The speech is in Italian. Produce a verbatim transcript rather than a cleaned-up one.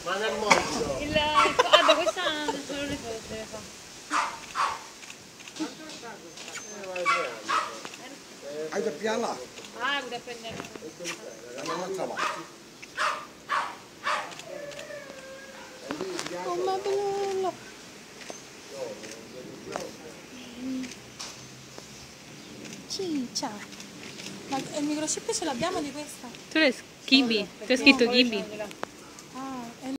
Ma nel mondo! Il... Ah, beh, questa solo le foto deve fare. Hai da pialla? Ah, da prendere. Dall'altra parte. Oh, ma bello! Ciccia! Ma il microchip ce l'abbiamo di questa? Tu l'hai Ghibli, c'è scritto Ghibli.